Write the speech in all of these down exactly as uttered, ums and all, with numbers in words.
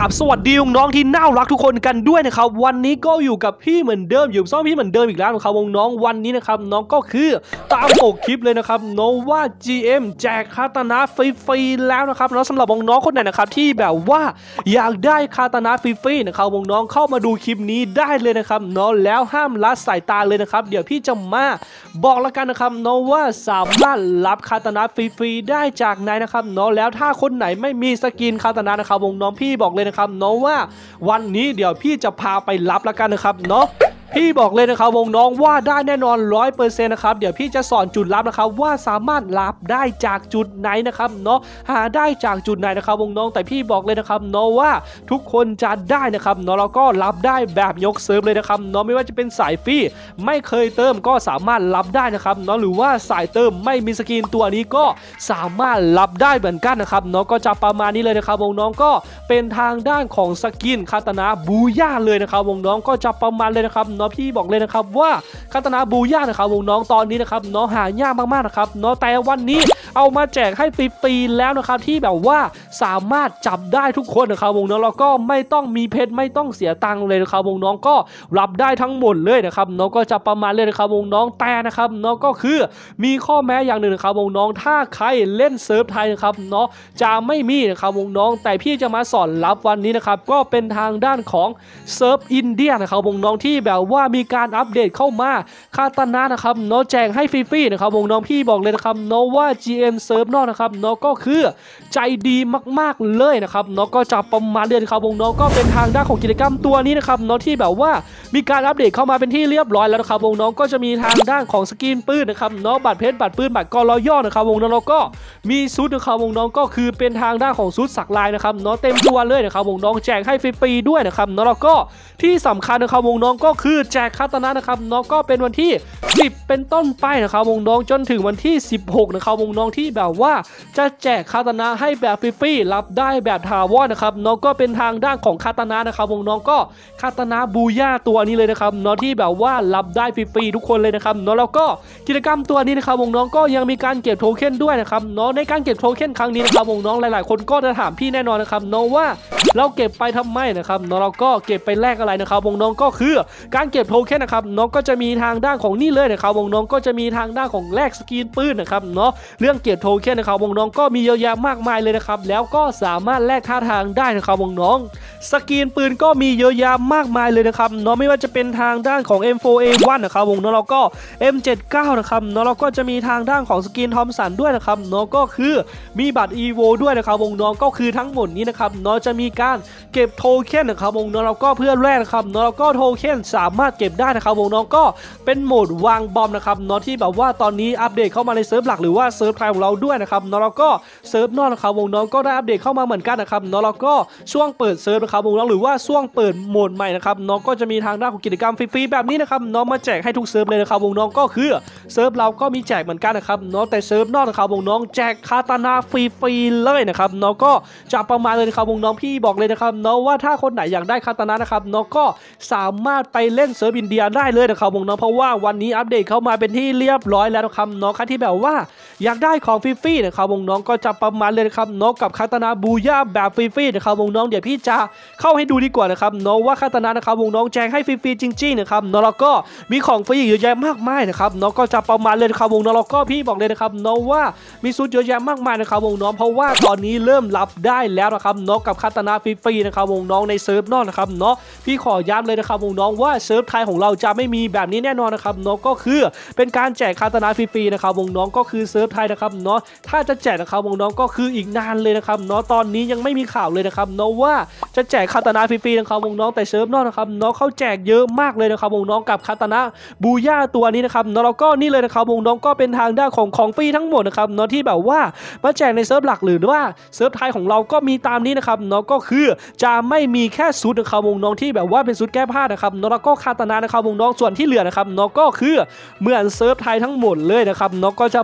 ราบสวัสดีน้องที่น่ารักทุกคนกันด้วยนะครับวันนี้ก็อยู่กับพี่เหมือนเดิมอยู่ซ่อมพี่เหมือนเดิมอีกแล้วนะครับวงน้องวันนี้นะครับน้องก็คือตามปกคลิปเลยนะครับน้องว่า จี เอ็ม แจกคาตานะฟรีๆแล้วนะครับแล้วสำหรับวงน้องคนไหนนะครับที่แบบว่าอยากได้คาตานะฟรีๆนะครับวงน้องเข้ามาดูคลิปนี้ได้เลยนะครับน้องแล้วห้ามละสายตาเลยนะครับเดี๋ยวพี่จะมาบอกแล้วกันนะครับน้องว่าสามารถรับคาตานะฟรีๆได้จากไหนนะครับน้องแล้วถ้าคนไหนไม่มีสกินคาตานะนะครับวงน้องพี่บอกเลยนะครับน้องว่าวันนี้เดี๋ยวพี่จะพาไปรับแล้วกันนะครับเนาะพี่บอกเลยนะครับวงน้องว่าได้แน่นอน ร้อยเปอร์เซ็นต์ นะครับเดี๋ยวพี่จะสอนจุดรับนะครับว่าสามารถรับได้จากจุดไหนนะครับเนาะหาได้จากจุดไหนนะครับวงน้องแต่พี่บอกเลยนะครับเนาะว่าทุกคนจะได้นะครับเนาะแล้วก็รับได้แบบยกเซิร์ฟเลยนะครับเนาะไม่ว่าจะเป็นสายฟรีไม่เคยเติมก็สามารถรับได้นะครับเนาะหรือว่าสายเติมไม่มีสกินตัวนี้ก็สามารถรับได้เหมือนกันนะครับเนาะก็จะประมาณนี้เลยนะครับวงน้องก็เป็นทางด้านของสกินคาตานะบูย่าเลยนะครับวงน้องก็จะประมาณเลยนะครับพี่บอกเลยนะครับว่าคาตานะบูย่านะครับวงน้องตอนนี้นะครับน้องหายากมากๆนะครับเนาะแต่วันนี้เอามาแจกให้ฟรีๆแล้วนะครับที่แบบว่าสามารถจับได้ทุกคนนะครับวงน้องแล้วก็ไม่ต้องมีเพชรไม่ต้องเสียตังค์เลยนะครับวงน้องก็รับได้ทั้งหมดเลยนะครับน้องก็จะประมาณเลยนะครับวงน้องแต่นะครับน้องก็คือมีข้อแม้อย่างหนึ่งนะครับวงน้องถ้าใครเล่นเซิร์ฟไทยนะครับเนาะจะไม่มีนะครับวงน้องแต่พี่จะมาสอนรับวันนี้นะครับก็เป็นทางด้านของเซิร์ฟอินเดียนะครับวงน้องที่แบบว่ามีการอัปเดตเข้ามาคาตานะนะครับเนาะแจกให้ฟรีๆนะครับวงน้องพี่บอกเลยนะครับเนาะว่า จี เอ็ม เซิร์ฟนอกนะครับเนาะก็คือใจดีมากๆเลยนะครับเนาะก็จะประมาณเดือนครับวงน้องก็เป็นทางด้านของกิจกรรมตัวนี้นะครับเนาะที่แบบว่ามีการอัปเดตเข้ามาเป็นที่เรียบร้อยแล้วนะครับวงน้องก็จะมีทางด้านของสกินปืนนะครับเนาะบัตรเพชรบัตรปืนบัตรกอรอย่อนะครับวงน้องแล้วก็มีชุดนะครับวงน้องก็คือเป็นทางด้านของชุดสักลายนะครับเนาะเต็มตัวเลยนะครับวงน้องแจกให้ฟรีๆด้วยนะครับเนาะแล้วก็ที่สำคัญนะครับวงน้องก็คือแจกคาตานะนะครับน้องก็เป็นวันที่สิบเป็นต้นไปนะครับวงน้องจนถึงวันที่สิบหกนะครับวงน้องที่แบบว่าจะแจกคาตานะให้แบบฟรีๆรับได้แบบถาวรนะครับน้องก็เป็นทางด้านของคาตานะนะครับวงน้องก็คาตานะบูย่าตัวนี้เลยนะครับน้องที่แบบว่ารับได้ฟรีๆทุกคนเลยนะครับน้องแล้วก็กิจกรรมตัวนี้นะครับวงน้องก็ยังมีการเก็บโทเค็นด้วยนะครับน้องในการเก็บโทเค็นครั้งนี้นะครับวงน้องหลายๆคนก็จะถามพี่แน่นอนนะครับน้องว่าเราเก็บไปทำไมนะครับน้องเราก็เก็บไปแลกอะไรนะครับวงน้องก็คือการเก็บโทเค็นนะครับน้องก็จะมีทางด้านของนี่เลยนะครับวงน้องก็จะมีทางด้านของแลกสกินปืนนะครับเนาะเรื่องเก็บโทเค็นนะครับวงน้องก็มีเยอะแยะมากมายเลยนะครับแล้วก็สามารถแลกท่าทางได้นะครับวงน้องสกินปืนก็มีเยอะแยะมากมายเลยนะครับเนาะไม่ว่าจะเป็นทางด้านของ เอ็ม โฟร์ เอ วัน นะครับวงน้องแล้วก็ เอ็ม เจ็ดสิบเก้า นะครับเนาะแล้วก็จะมีทางด้านของสกินทอมสันด้วยนะครับเนาะก็คือมีบัตร อี โว ด้วยนะครับวงน้องก็คือทั้งหมดนี้นะครับเนาะจะมีการเก็บโทเค็นนะครับวงน้องแล้วก็เพื่อแลกนะครับเนาะแล้วก็โทเค็นสามารถเก็บได้นะครับวงน้องก็เป็นโหมดวางบอมนะครับเนาะที่แบบว่าตอนนี้อัปเดตเข้ามาในเซิร์ฟหลักหรือว่าเซิร์ฟไทยของเราด้วยนะครับเนาะแล้วก็เซิร์ฟนอกนะครับวงน้องก็ได้อัปเดตเข้ามาเหมือนกันนะครับเนาะแล้วก็ช่วงเปิดเซิร์ฟนะครับวงน้องหรือว่าช่วงเปิดโหมดใหม่นะครับน้องก็จะมีทางด้านของกิจกรรมฟรีๆแบบนี้นะครับน้องมาแจกให้ทุกเซิร์ฟเลยนะครับวงน้องก็คือเซิร์ฟเราก็มีแจกเหมือนกันนะครับเนาะแต่เซิร์ฟนอกนะครับวงน้องแจกคาตานะฟรีๆเลยนะครับน้องก็จะประมาณเลยนะครับวงน้องพี่บอกเลยนะครับเนาะว่าถ้าคนไหนอยากได้คาตานะนะครับน้องก็สามารถไปเล่นเซิร์ฟอินเดียได้เลยนะครับวงน้องเพราะว่าวันนี้อัปเดตเข้ามาเป็นที่เรียบร้อยแล้วนะครับน้องที่แบบว่าอยากได้ของฟรีๆนะครับวงน้องก็จะประมาณเลยนะครับน้องกับคาตานะบูย่าแบบฟรีๆนะครับวงน้องเดี๋ยวพี่จะเข้าให้ดูดีกว่านะครับน้องว่าคาตานะนะครับวงน้องแจกให้ฟรีๆจริงๆนะครับน้องแล้วก็มีของฟรีเยอะแยะมากมายนะครับน้องก็จะประมาณเลยนะครับวงน้องแล้วก็พี่บอกเลยนะครับน้องว่ามีชุดเยอะแยะมากมายนะครับวงน้องเพราะว่าตอนนี้เริ่มรับได้แล้วนะครับน้องกับคาตานะฟรีๆนะครับวงน้องในเซิร์ฟนอกนะครับเนาะพี่ขอย้ำเลยนะครับวงน้องว่าเซิร์ฟไทยของเราจะไม่มีแบบนี้แน่นอนนะครับน้องก็คือเป็นการแจกคาตานะฟรีๆนะครับวงน้องก็คือเซิร์ฟไทยนะครับเนาะถ้าจะแจกนะครับวงน้องก็คืออีกนานเลยนะครับเนาะตอนนี้ยังไม่มีข่าวเลยนะครับเนาะว่าจะแจกคาตานะฟรีๆนะครับวงน้องแต่เซิร์ฟนอกนะครับเนาะเขาแจกเยอะมากเลยนะครับวงน้องกับคาตานะบูย่าตัวนี้นะครับเนาะแล้วก็นี่เลยนะครับวงน้องก็เป็นทางด้านของของฟรีทั้งหมดนะครับเนาะที่แบบว่ามาแจกในเซิร์ฟหลักหรือว่าเซิร์ฟไทยของเราก็มีตามนี้นะครับเนาะก็คือจะไม่มีแค่ชุดนะครับวงน้องที่แบบว่าเป็นชุดแก้ผ้านะครับเนาะแล้วก็คาตานะนะครับวงน้องส่วนที่เหลือนะครับเนาะก็คือเหมือนเซิร์ฟไทยทั้งหมดเลยนะครับเนาะก็จะประมาณเลย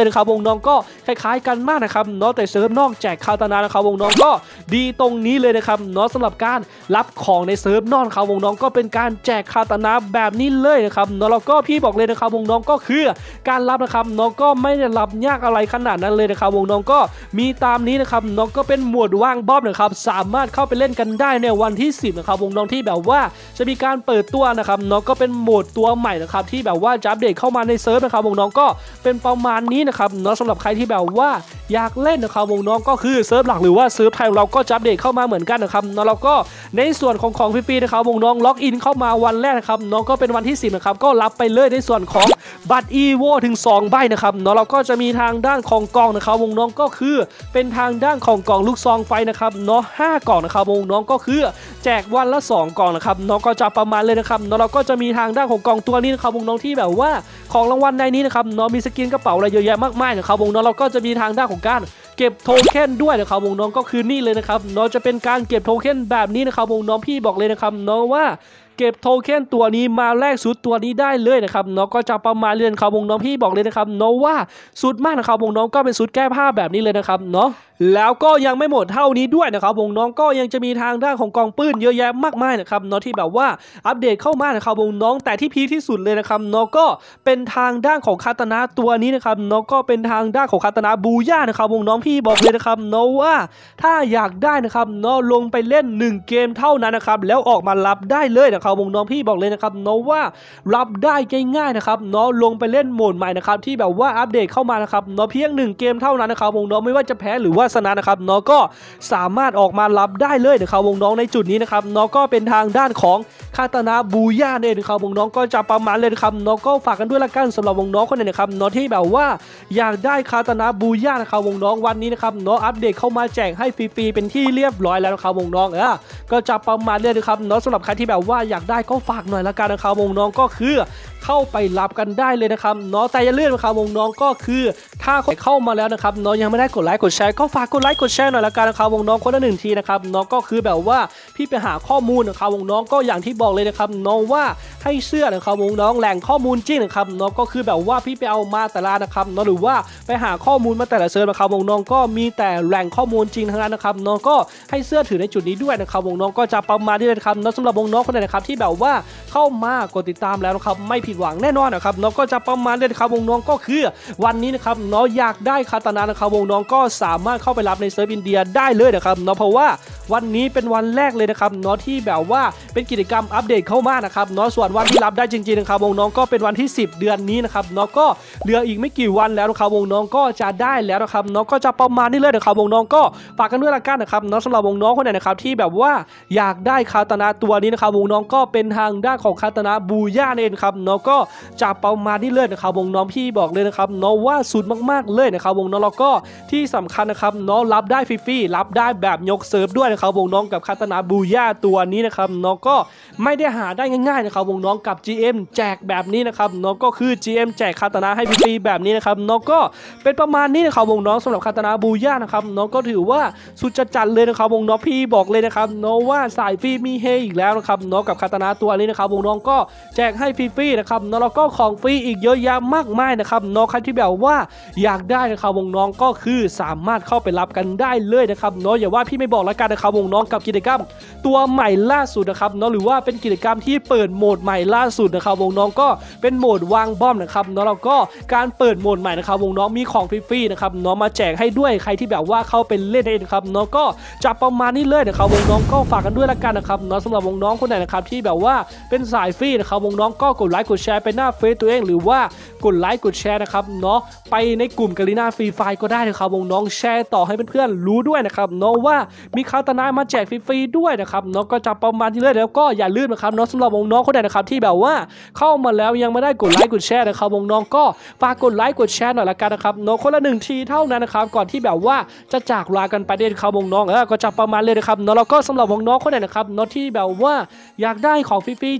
นะครับวงน้องก็คล้ายๆกันมากนะครับเนาะแต่เซิร์ฟนอกแจกคาตานานะครับวงน้องก็ดีตรงนี้เลยนะครับเนาะสำหรับการรับของในเซิร์ฟนอกครับวงน้องก็เป็นการแจกคาตานาแบบนี้เลยนะครับเนาะแล้วก็พี่บอกเลยนะครับวงน้องก็คือการรับนะครับน้องก็ไม่ได้รับยากอะไรขนาดนั้นเลยนะครับวงน้องก็มีตามนี้นะครับน้องก็เป็นหมวดว่างบ๊อบนะครับสามารถเข้าไปเล่นกันได้ในวันที่สิบนะครับวงน้องที่แบบว่าจะมีการเปิดตัวนะครับน้องก็เป็นโหมดตัวใหม่นะครับที่แบบว่าจะอัปเดตเข้ามาในเซิร์ฟนะครับวงน้องก็เป็นประมาณนี้นะครับเนาะสำหรับใครที่แบบว่าอยากเล่นนะครับวงน้องก็คือเซิร์ฟหลักหรือว่าเซิร์ฟไทยเราก็จะอัปเดตเข้ามาเหมือนกันนะครับเนาะแล้วก็ในส่วนของของฟรีๆนะครับวงน้องล็อกอินเข้ามาวันแรกนะครับน้องก็เป็นวันที่สิบนะครับก็รับไปเลยในส่วนของบัตร อี โว ถึงสองใบนะครับเนาะเราก็จะมีทางด้านของกล่องนะครับวงน้องก็คือเป็นทางด้านของกล่องลูกซองไฟนะครับเนาะห้ากล่องนะครับวงน้องก็คือแจกวันละสองกล่องนะครับน้องก็จะประมาณเลยนะครับเนาะเราก็จะมีทางด้านของกล่องตัวนี้นะครับวงน้องที่แบบว่าของรางวัลในนี้นะครับน้องมีสกินกระเป๋าอะไรเยอะแยะมากมายนะครับวงน้องเราก็จะมีทางด้านของการเก็บโทเค็นด้วยนะครับวงน้องก็คือนี่เลยนะครับน้องจะเป็นการเก็บโทเค็นแบบนี้นะครับวงน้องพี่บอกเลยนะครับน้องว่าเก็บโทเค็นตัวนี้มาแลกชุดตัวนี้ได้เลยนะครับน้องก็จะประมาณเรือนครับวงน้องพี่บอกเลยนะครับน้องว่าชุดมากนะครับวงน้องก็เป็นชุดแก้ผ้าแบบนี้เลยนะครับเนาะแล้วก็ยังไม่หมดเท่านี้ด้วยนะครับวงน้องก็ยังจะมีทางด้านของกองปืนเยอะแยะมากมายนะครับเนาะที่แบบว่าอัปเดตเข้ามานะครับวงน้องแต่ที่พีคที่สุดเลยนะครับเนาะก็เป็นทางด้านของคาตานะตัวนี้นะครับเนาะก็เป็นทางด้านของคาตานะบูย่านะครับวงน้องพี่บอกเลยนะครับเนาะว่าถ้าอยากได้นะครับเนาะลงไปเล่นหนึ่งเกมเท่านั้นนะครับแล้วออกมารับได้เลยนะครับวงน้องพี่บอกเลยนะครับเนาะว่ารับได้ง่ายๆนะครับเนาะลงไปเล่นโหมดใหม่นะครับที่แบบว่าอัปเดตเข้ามานะครับเนาะเพียงหนึ่งเกมเท่านั้นนะครับวงน้องไม่ว่าจะแพ้หรือว่าชนะนะครับเนาะก็สามารถออกมารับได้เลยนะครับวงน้องในจุดนี้นะครับเนาะก็เป็นทางด้านของคาตานะบูย่าเนี่ยนะครับวงน้องก็จะประมาณเลยนะครับเนาะก็ฝากกันด้วยละกันสำหรับวงน้องคนไหนนะครับเนาะที่แบบว่าอยากได้คาตานะบูย่านะครับวงน้องวันนี้นะครับเนาะอัปเดตเข้ามาแจกให้ฟรีๆเป็นที่เรียบร้อยแล้วนะครับวงน้องเออก็จะประมาณเลยนะครับเนาะสำหรับใครที่แบบว่าอยากได้ก็ฝากหน่อยละกันนะครับวงน้องก็คือเข้าไปรับกันได้เลยนะครับเนาะแต่อย่าลืมนะครับวงน้องก็คือถ้าเข้ามาแล้วนะครับเนาะยังไม่ได้กดไลค์กดแชร์ก็ฝากกดไลค์กดแชร์หน่อยละกันนะครับวงน้องคนละหนึ่งทีนะครับเนาะก็คือแบบว่าพี่ไปหาข้อมูลนะครับวงน้องก็อย่างที่บอกเลยนะครับน้องว่าให้เชื่อนะครับวงน้องแหล่งข้อมูลจริงนะครับเนาะก็คือแบบว่าพี่ไปเอามาแต่ละนะครับเนาะหรือว่าไปหาข้อมูลมาแต่ละเซิร์ฟนะครับวงน้องก็มีแต่แหล่งข้อมูลจริงทั้งนั้นนะครับเนาะก็ให้เชื่อถือในจุดนี้ด้วยนะครับวงน้องก็จะประมาณนี้เลยครับเนาะสำหรับวงน้องคนไหนนะครับที่แบบว่าเข้ามากดติดตามแล้วนะครับไม่ผิดหวังแน่นอนนะครับเนาะก็จะประมาณนี้นะครับวงน้องก็คือวันนี้นะครับเนาะอยากได้คาตานะนะครับวงน้องก็สามารถเข้าไปรับในเซิร์ฟอินเดียได้เลยนะครับเนาะเพราะว่าวันนี้เป็นวันแรกเลยนะครับเนาะที่แบบว่าเป็นกิจกรรมอัปเดตเข้ามานะครับเนาะส่วนวันที่รับได้จริงๆนะครับวงน้องก็เป็นวันที่สิบเดือนนี้นะครับเนาะก็เหลืออีกไม่กี่วันแล้วนะครับวงน้องก็จะได้แล้วนะครับเนาะก็จะประมาณนี้เลยนะครับวงน้องก็ฝากกันด้วยละกันนะครับเนาะสำหรับวงน้องคนไหนนะครับที่แบบว่าอยากได้คาตานะตัวนี้นะครับวงน้องก็เป็นทางด้านของคาตานะบูย่าเองครับเนาะก็จะประมาณนี้เลยนะครับวงน้องพี่บอกเลยนะครับเนาะว่าสุดมากๆเลยนะครับวงน้องเราก็ที่สำคัญนะครับเนาะรับได้ฟรีๆรับได้แบบยกเซิร์ฟด้วยนะครับวงน้องกับคาตานะบูย่าตัวนี้นะครับเนาะก็ไม่ได้หาได้ง่ายๆนะครับวงน้องกับ จี เอ็ม แจกแบบนี้นะครับเนาะก็คือ จี เอ็ม แจกคาตานะให้ฟรีๆแบบนี้นะครับเนาะก็เป็นประมาณนี้นะครับวงน้องสำหรับคาตานะบูย่านะครับเนาะก็ถือว่าสุดจัดเลยนะครับวงน้องพี่บอกเลยนะครับเนาะว่าสายฟรีมีเฮอีกแล้วนะครับเนาะกับคาตานะตัวนี้นะครับวงน้องก็แจกให้ฟรีๆนะครับเนาะแล้วก็ของฟรีอีกเยอะแยะมากมายนะครับเนาะใครที่แบบว่าอยากได้นะครับวงน้องก็คือสามารถเข้าไปรับกันได้เลยนะครับเนาะอย่าว่าพี่ไม่บอกแล้วกันนะครับวงน้องกับกิจกรรมตัวใหม่ล่าสุดนะครับเนาะหรือว่าเป็นกิจกรรมที่เปิดโหมดใหม่ล่าสุดนะครับวงน้องก็เป็นโหมดวางบอมนะครับเนาะแล้วก็การเปิดโหมดใหม่นะครับวงน้องมีของฟรีๆนะครับเนาะมาแจกให้ด้วยใครที่แบบว่าเข้าไปเล่นเองนะครับเนาะก็จะประมาณนี้เลยนะครับวงน้องก็ฝากกันด้วยละกันนะครับเนาะสำหรับวงน้องคนไหนนะครับที่แบบว่าเป็นสายฟรีนะครับวงน้องก็กดไลค์กดแชร์ไปหน้าเฟซตัวเองหรือว่ากดไลค์กดแชร์นะครับเนาะไปในกลุ่มกาลิน่าฟรีไฟก็ได้นะครับวงน้องแชร์ต่อให้เพื่อนๆรู้ด้วยนะครับเนาะว่ามีคาตานะมาแจกฟรีๆด้วยนะครับเนาะก็จะประมาณนี้เลยแล้วก็อย่าลืมนะครับเนาะสำหรับวงน้องคนไหนนะครับที่แบบว่าเข้ามาแล้วยังไม่ได้กดไลค์กดแชร์นะครับวงน้องก็ฝากกดไลค์กดแชร์หน่อยละกันนะครับเนาะคนละหนึ่งทีเท่านั้นนะครับก่อนที่แบบว่าจะจากลากันไปเด็ดครับวงน้องเออก็จะประมาณเลยนะครับเนาะแล้วก็สำหรับวงน้องคนไหนนะครับเนาะที่แบบว่าอยากได้ของฟรีๆ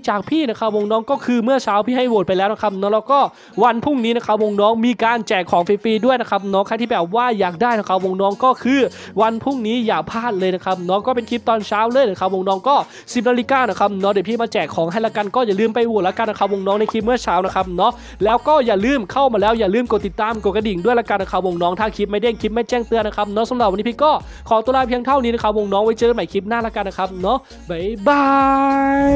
จากพี่นะครับวงน้องก็คือเมื่อเช้าพี่ให้โหวตไปแล้วนะครับเนาะแล้วก็วันพรุ่งนี้นะครับวงน้องมีการแจกของฟรีๆด้วยนะครับน้องใครที่แบบว่าอยากได้นะครับวงน้องก็คือวันพรุ่งนี้อย่าพลาดเลยนะครับน้องก็เป็นคลิปตอนเช้าเลยนะครับวงน้องก็สิบนาฬิกานะครับเนาะเดี๋ยวพี่มาแจกของให้ละกันก็อย่าลืมไปโหวตละกันนะครับวงน้องในคลิปเมื่อเช้านะครับเนาะแล้วก็อย่าลืมเข้ามาแล้วอย่าลืมกดติดตามกดกระดิ่งด้วยละกันนะครับวงน้องถ้าคลิปไม่เด้งคลิปไม่แจ้งเตือนนะครับเนาะสำหรับวันนี้พี่ก็ขอตัวลาเพียงเท่านี้นะครับวงน้องไว้เจอกันใหม่คลิปหน้าละกันนะครับเนาะบ๊ายบาย